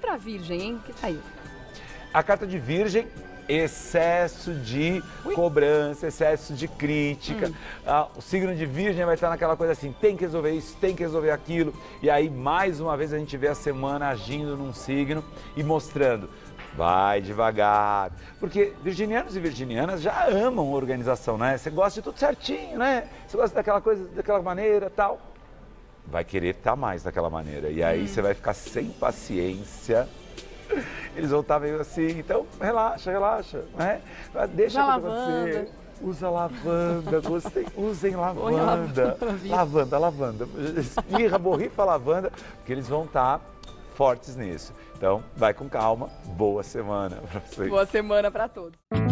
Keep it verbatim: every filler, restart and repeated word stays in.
para Virgem, hein? O que saiu? A carta de Virgem, excesso de Ui. cobrança, excesso de crítica. Hum. Ah, o signo de Virgem vai estar naquela coisa assim, tem que resolver isso, tem que resolver aquilo. E aí, mais uma vez, a gente vê a semana agindo num signo e mostrando, vai devagar. Porque virginianos e virginianas já amam organização, né? Você gosta de tudo certinho, né? Você gosta daquela coisa, daquela maneira e tal. Vai querer estar mais daquela maneira. E aí, hum. você vai ficar sem paciência. Eles vão estar meio assim, então relaxa, relaxa, né? Deixa acontecer. Usa lavanda, gostei. Usem lavanda. Lavanda, lavanda. Espirra, borrifa lavanda, porque eles vão estar fortes nisso. Então, vai com calma. Boa semana para vocês. Boa semana para todos.